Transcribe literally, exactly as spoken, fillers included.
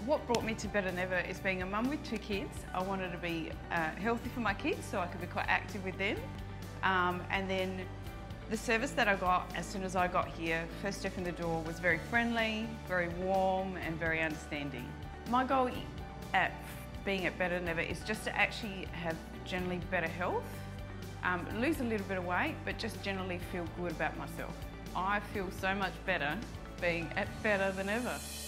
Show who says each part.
Speaker 1: What brought me to Better Than Ever is being a mum with two kids. I wanted to be uh, healthy for my kids so I could be quite active with them. Um, and then the service that I got as soon as I got here, first step in the door, was very friendly, very warm and very understanding. My goal at being at Better Than Ever is just to actually have generally better health, um, lose a little bit of weight, but just generally feel good about myself. I feel so much better being at Better Than Ever.